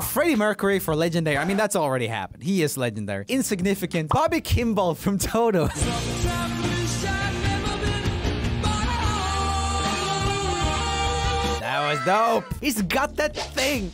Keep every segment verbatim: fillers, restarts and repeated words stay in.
Freddie Mercury for legendary. I mean, that's already happened. He is legendary. Insignificant. Bobby Kimball from Toto. That was dope. He's got that thing.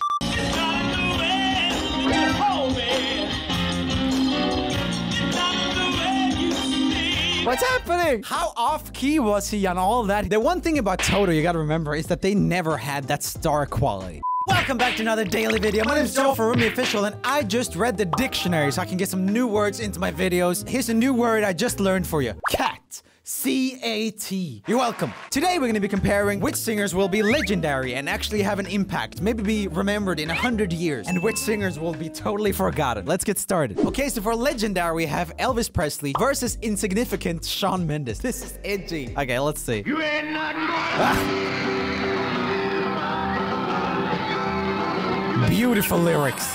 What's happening? How off-key was he on all that? The one thing about Toto you gotta remember is that they never had that star quality. Welcome back to another daily video. My name is Joe from Rumi Official, and I just read the dictionary so I can get some new words into my videos. Here's a new word I just learned for you. Cat. C A T. You're welcome. Today we're going to be comparing which singers will be legendary and actually have an impact, maybe be remembered in a hundred years, and which singers will be totally forgotten. Let's get started. Okay, so for legendary we have Elvis Presley versus insignificant Shawn Mendes. This is edgy. Okay, let's see. You ain't nothing but beautiful lyrics.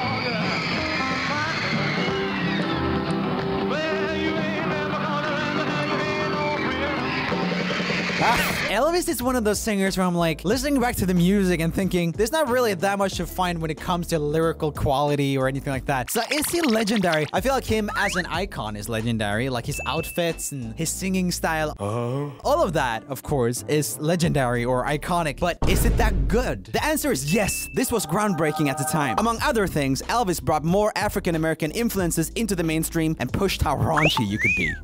Elvis is one of those singers where I'm like listening back to the music and thinking there's not really that much to find when it comes to lyrical quality or anything like that. So is he legendary? I feel like him as an icon is legendary, like his outfits and his singing style. Uh. All of that, of course, is legendary or iconic, but is it that good? The answer is yes. This was groundbreaking at the time. Among other things, Elvis brought more African-American influences into the mainstream and pushed how raunchy you could be.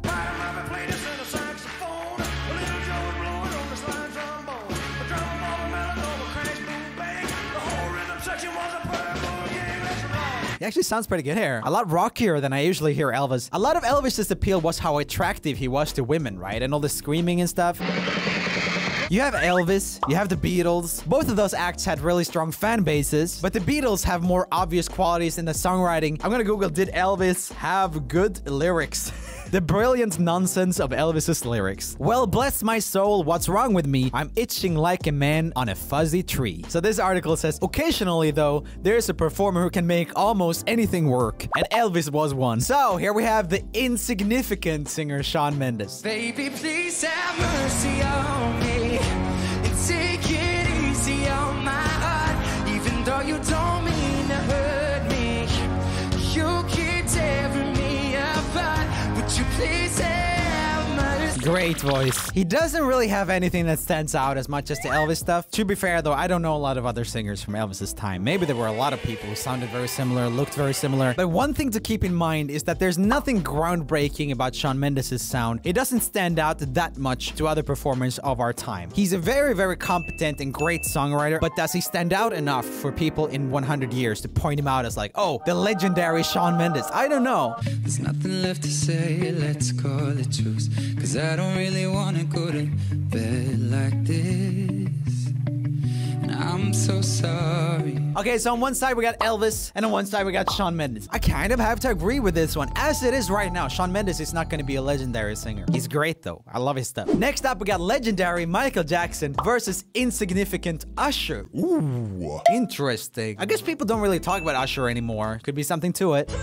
He actually sounds pretty good here. A lot rockier than I usually hear Elvis. A lot of Elvis's appeal was how attractive he was to women, right? And all the screaming and stuff. You have Elvis, you have the Beatles. Both of those acts had really strong fan bases, but the Beatles have more obvious qualities in the songwriting. I'm gonna Google, did Elvis have good lyrics? The brilliant nonsense of Elvis's lyrics. Well, bless my soul, what's wrong with me? I'm itching like a man on a fuzzy tree. So this article says, occasionally though, there's a performer who can make almost anything work. And Elvis was one. So here we have the insignificant singer Shawn Mendes. Baby, please have mercy on me and take it easy on my heart. Even though you don't mean to hurt me, you keep tearing me apart. Would you please have mercy? Great voice. He doesn't really have anything that stands out as much as the Elvis stuff. To be fair though, I don't know a lot of other singers from Elvis's time. Maybe there were a lot of people who sounded very similar, looked very similar. But one thing to keep in mind is that there's nothing groundbreaking about Shawn Mendes' sound. It doesn't stand out that much to other performers of our time. He's a very, very competent and great songwriter, but does he stand out enough for people in one hundred years to point him out as like, oh, the legendary Shawn Mendes? I don't know. There's nothing left to say, let's call it truce. Cause I don't really wanna go to bed like this. And I'm so sorry. Okay, so on one side we got Elvis, and on one side we got Shawn Mendes. I kind of have to agree with this one. As it is right now, Shawn Mendes is not going to be a legendary singer. He's great though. I love his stuff. Next up, we got legendary Michael Jackson versus insignificant Usher. Ooh, interesting. I guess people don't really talk about Usher anymore. Could be something to it.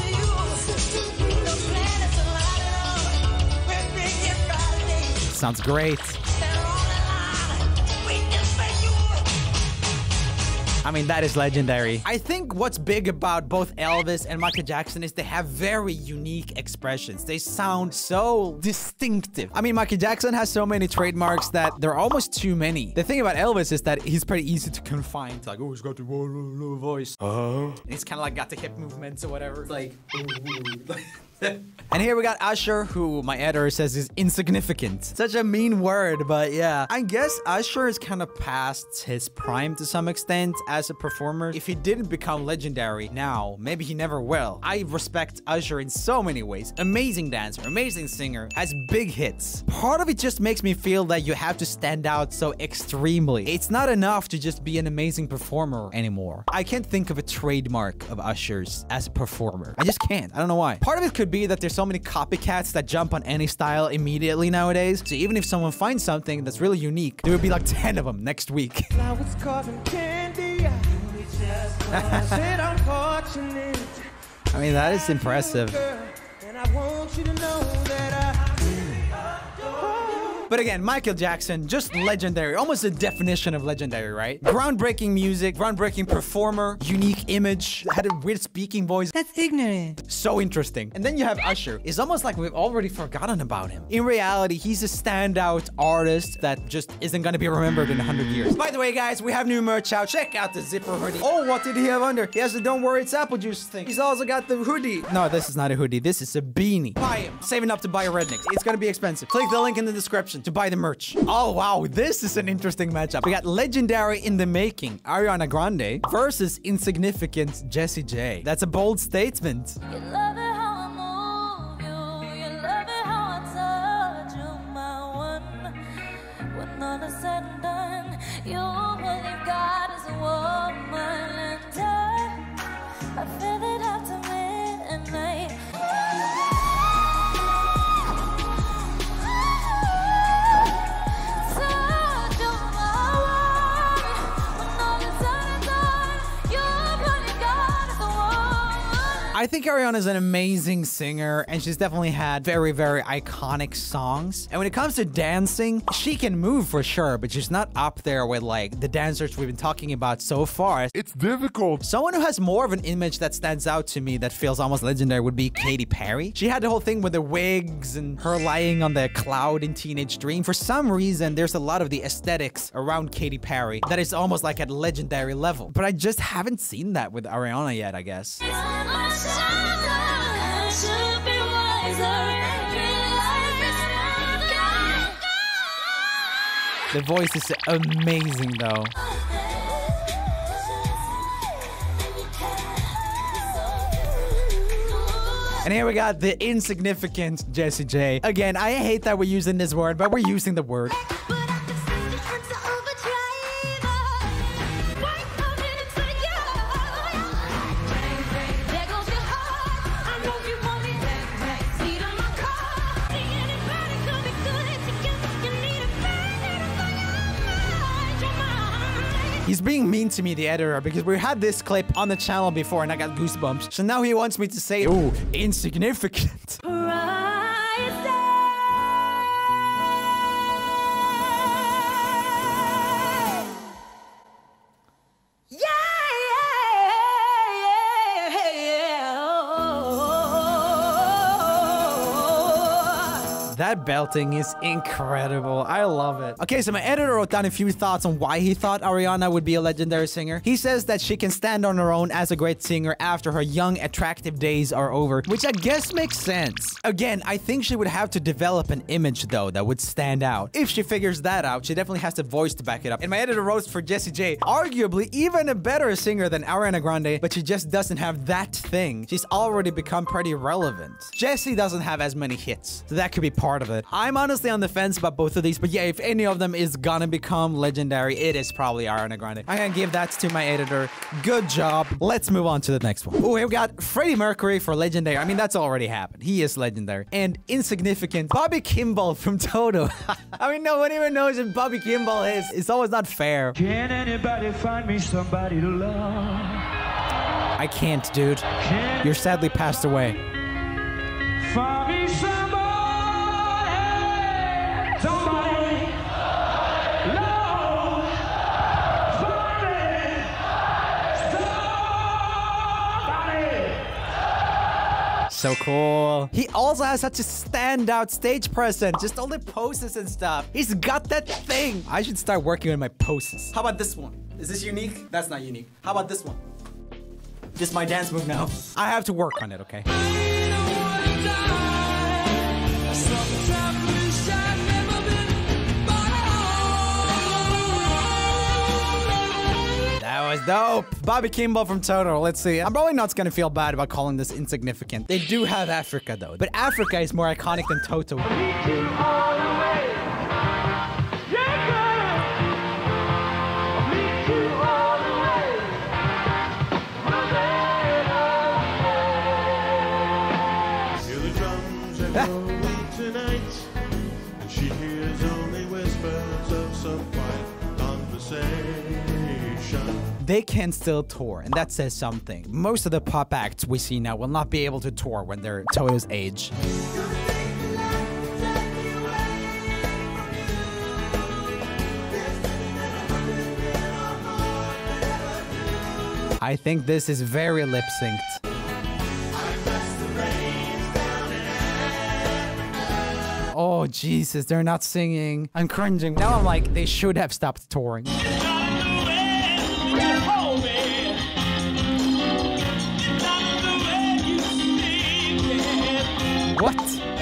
Sounds great. I mean, that is legendary. I think what's big about both Elvis and Michael Jackson is they have very unique expressions. They sound so distinctive. I mean, Michael Jackson has so many trademarks that there are almost too many. The thing about Elvis is that he's pretty easy to confine. It's like, oh, he's got the low voice. Uh-huh. And he's kind of like got the hip movements or whatever. It's like... And here we got Usher, who my editor says is insignificant. Such a mean word, but yeah. I guess Usher is kind of past his prime to some extent as a performer. If he didn't become legendary now, maybe he never will. I respect Usher in so many ways. Amazing dancer, amazing singer, has big hits. Part of it just makes me feel that you have to stand out so extremely. It's not enough to just be an amazing performer anymore. I can't think of a trademark of Usher's as a performer. I just can't. I don't know why. Part of it could be that there's so many copycats that jump on any style immediately nowadays. So even if someone finds something that's really unique, there would be like ten of them next week. I mean, that is impressive. But again, Michael Jackson, just legendary, almost a definition of legendary, right? Groundbreaking music, groundbreaking performer, unique image, had a weird speaking voice. That's ignorant. So interesting. And then you have Usher. It's almost like we've already forgotten about him. In reality, he's a standout artist that just isn't gonna be remembered in a hundred years. By the way, guys, we have new merch out. Check out the zipper hoodie. Oh, what did he have under? He has the Don't Worry It's Apple Juice thing. He's also got the hoodie. No, this is not a hoodie. This is a beanie. Buy him. Saving up to buy a Redneck. It's gonna be expensive. Click the link in the description to buy the merch. Oh, wow. This is an interesting matchup. We got legendary in the making, Ariana Grande versus insignificant Jessie J. That's a bold statement. You love it how I move you. You love it how I touch you, my one. When all is said and done, you believe God is a woman and I, I feel it after midnight. Touch you, my one. When all is said and done, you believe God is a woman. I think Ariana's an amazing singer, and she's definitely had very, very iconic songs. And when it comes to dancing, she can move for sure, but she's not up there with like the dancers we've been talking about so far. It's difficult. Someone who has more of an image that stands out to me that feels almost legendary would be Katy Perry. She had the whole thing with the wigs and her lying on the cloud in Teenage Dream. For some reason, there's a lot of the aesthetics around Katy Perry that is almost like at legendary level. But I just haven't seen that with Ariana yet, I guess. The voice is amazing though. And here we got the insignificant Jessie J. Again, I hate that we're using this word, but we're using the word. He's being mean to me, the editor, because we had this clip on the channel before and I got goosebumps. So now he wants me to say, ooh, insignificant. That belting is incredible. I love it. Okay, so my editor wrote down a few thoughts on why he thought Ariana would be a legendary singer. He says that she can stand on her own as a great singer after her young, attractive days are over, which I guess makes sense. Again, I think she would have to develop an image, though, that would stand out. If she figures that out, she definitely has the voice to back it up. And my editor wrote for Jessie J, arguably even a better singer than Ariana Grande, but she just doesn't have that thing. She's already become pretty relevant. Jessie doesn't have as many hits, so that could be part of it. I'm honestly on the fence about both of these, but yeah, if any of them is gonna become legendary, it is probably Ariana Grande. I'm gonna give that to my editor. Good job. Let's move on to the next one. Oh, here we got Freddie Mercury for legendary. I mean, that's already happened. He is legendary. And insignificant Bobby Kimball from Toto. I mean, no one even knows who Bobby Kimball is. It's always not fair. Can anybody find me somebody to love? I can't, dude. You're sadly passed away. Find me somebody. Somebody, love, somebody, somebody. So cool. He also has such a standout stage presence. Just all the poses and stuff. He's got that thing. I should start working on my poses. How about this one? Is this unique? That's not unique. How about this one? Just my dance move now. I have to work on it, okay? That was dope. Bobby Kimball from Toto. Let's see. I'm probably not gonna feel bad about calling this insignificant. They do have Africa though, but Africa is more iconic than Toto. They can still tour, and that says something. Most of the pop acts we see now will not be able to tour when they're Toto's age. I think this is very lip synced. Oh, Jesus, they're not singing. I'm cringing. Now I'm like, they should have stopped touring. What?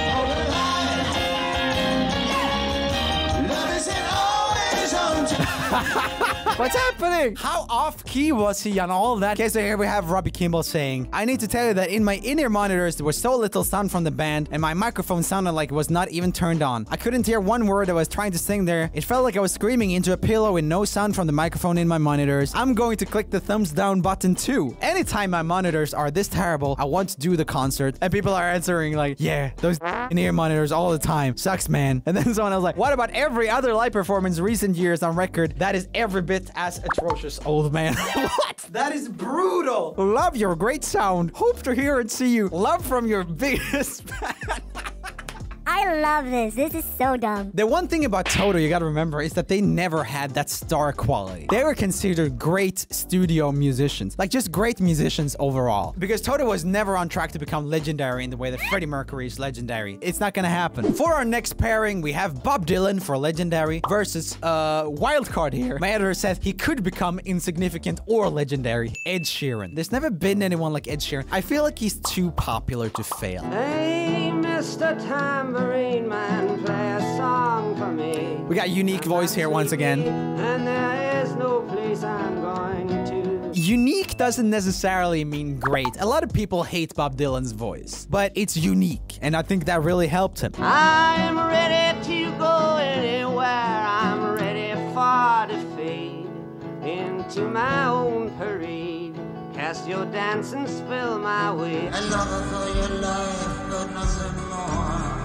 What's happening? How off-key was he on all that? Okay, so here we have Robbie Kimball saying, I need to tell you that in my in-ear monitors, there was so little sound from the band, and my microphone sounded like it was not even turned on. I couldn't hear one word I was trying to sing there. It felt like I was screaming into a pillow with no sound from the microphone in my monitors. I'm going to click the thumbs down button too. Anytime my monitors are this terrible, I want to do the concert. And people are answering like, yeah, those in-ear monitors all the time. Sucks, man. And then someone else like, what about every other live performance recent years on record that is every bit as atrocious, old man? What? That is brutal. Love your great sound. Hope to hear and see you. Love from your biggest fan. I love this. This is so dumb. The one thing about Toto you gotta remember is that they never had that star quality. They were considered great studio musicians, like just great musicians overall. Because Toto was never on track to become legendary in the way that Freddie Mercury is legendary. It's not gonna happen. For our next pairing, we have Bob Dylan for legendary versus uh wildcard here. My editor says he could become insignificant or legendary. Ed Sheeran. There's never been anyone like Ed Sheeran. I feel like he's too popular to fail. Hey, Mister Tambourine Man, play a song for me. We got unique voice here once again. And there is no place I'm going to. Unique doesn't necessarily mean great. A lot of people hate Bob Dylan's voice, but it's unique, and I think that really helped him. I'm ready to go anywhere. I'm ready for to fade into my own parade. Cast your dancing spell my way. I love her for your love, but nothing more.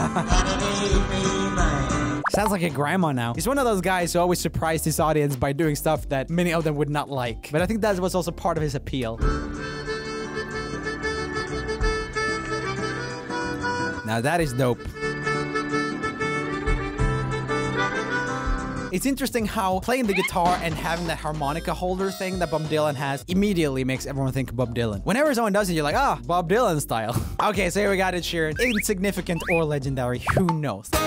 Sounds like a grandma now. He's one of those guys who always surprised his audience by doing stuff that many of them would not like. But I think that was also part of his appeal. Now that is dope. It's interesting how playing the guitar and having that harmonica holder thing that Bob Dylan has immediately makes everyone think Bob Dylan. Whenever someone does it, you're like, ah, Bob Dylan style. Okay, so here we got it, Sheeran. Insignificant or legendary, who knows? Sing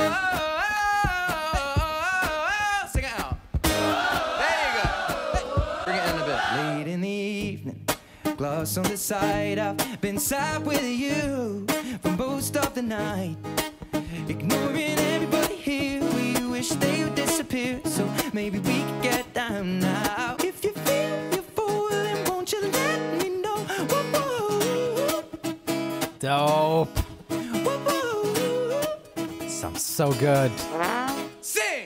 it out. There you go. Bring it in a bit. Late in the evening, gloss on the side. I've been sad with you for most of the night. Ignoring everybody here, we wish they would disappear. So maybe we could get down now. If you feel you're falling, won't you let me know? Whoa, whoa. Dope. Whoa, whoa. Sounds so good. Sing!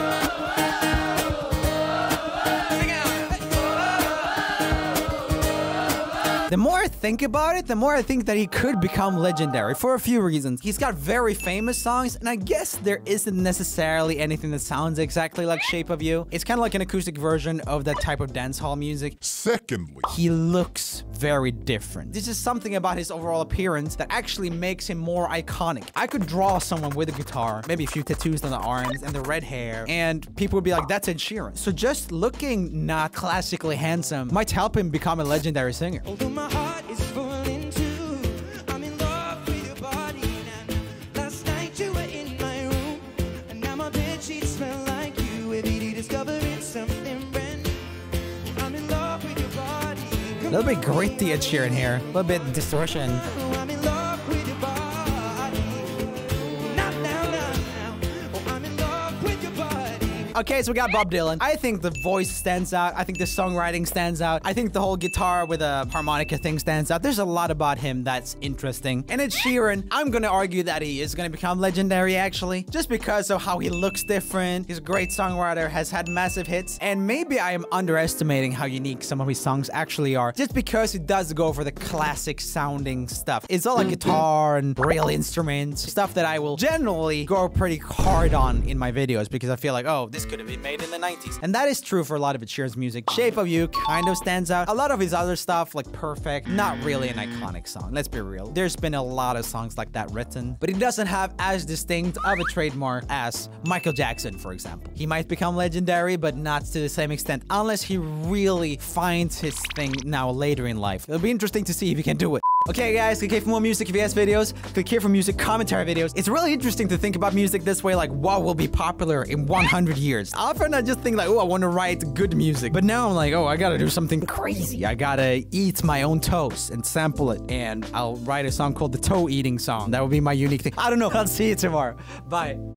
The more I think about it, the more I think that he could become legendary for a few reasons. He's got very famous songs, and I guess there isn't necessarily anything that sounds exactly like Shape of You. It's kind of like an acoustic version of that type of dancehall music. Secondly, he looks very different. This is something about his overall appearance that actually makes him more iconic. I could draw someone with a guitar, maybe a few tattoos on the arms and the red hair, and people would be like, that's Ed Sheeran. So just looking not classically handsome might help him become a legendary singer. My heart is falling too. I'm in love with your body now. Last night you were in my room, and now my bed sheets smell like you. Every day discovering something brand new. I'm in love with your body. A little bit gritty Ed Sheeran here. A little bit distortion. Oh, I'm in love with your body. Not now, now, now. Oh, I'm in love with your body. Okay, so we got Bob Dylan. I think the voice stands out. I think the songwriting stands out. I think the whole guitar with a harmonica thing stands out. There's a lot about him that's interesting. And Ed Sheeran, I'm gonna argue that he is gonna become legendary, actually. Just because of how he looks different. He's a great songwriter, has had massive hits. And maybe I am underestimating how unique some of his songs actually are. Just because he does go for the classic sounding stuff. It's all like guitar and real instruments. Stuff that I will generally go pretty hard on in my videos because I feel like, oh, this could have been made in the nineties. And that is true for a lot of Ed Sheeran's music. Shape of You kind of stands out. A lot of his other stuff, like Perfect, not really an iconic song. Let's be real. There's been a lot of songs like that written, but he doesn't have as distinct of a trademark as Michael Jackson, for example. He might become legendary, but not to the same extent, unless he really finds his thing now later in life. It'll be interesting to see if he can do it. Okay guys, click here for more music V S videos, click here for music commentary videos. It's really interesting to think about music this way, like what will be popular in one hundred years. Often I just think like, oh, I want to write good music. But now I'm like, oh, I gotta do something crazy. I gotta eat my own toes and sample it. And I'll write a song called the Toe Eating Song. That would be my unique thing. I don't know. I'll see you tomorrow. Bye.